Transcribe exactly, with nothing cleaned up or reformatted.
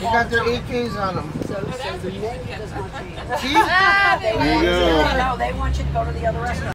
They got their A Ks on them. So, so the menu does not change. See? They There you want, go. no, no, they want you to go to the other restaurant.